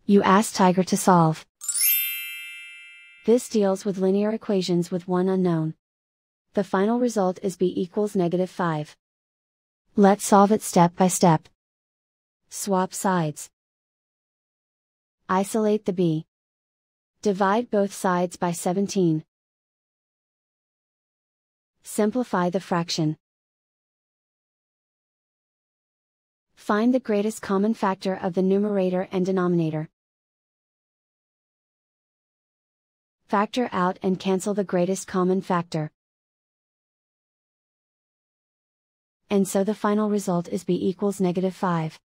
You ask Tiger to solve. This deals with linear equations with one unknown. The final result is b equals -5. Let's solve it step by step. Swap sides. Isolate the b. Divide both sides by 17. Simplify the fraction. Find the greatest common factor of the numerator and denominator. Factor out and cancel the greatest common factor. And so the final result is b equals -5.